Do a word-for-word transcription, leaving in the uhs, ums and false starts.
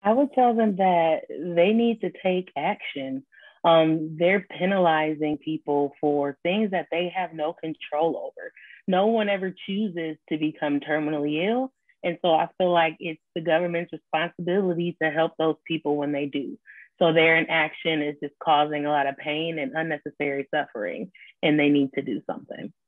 I would tell them that they need to take action. Um, they're penalizing people for things that they have no control over. No one ever chooses to become terminally ill. And so I feel like it's the government's responsibility to help those people when they do. So their inaction is just causing a lot of pain and unnecessary suffering, and they need to do something.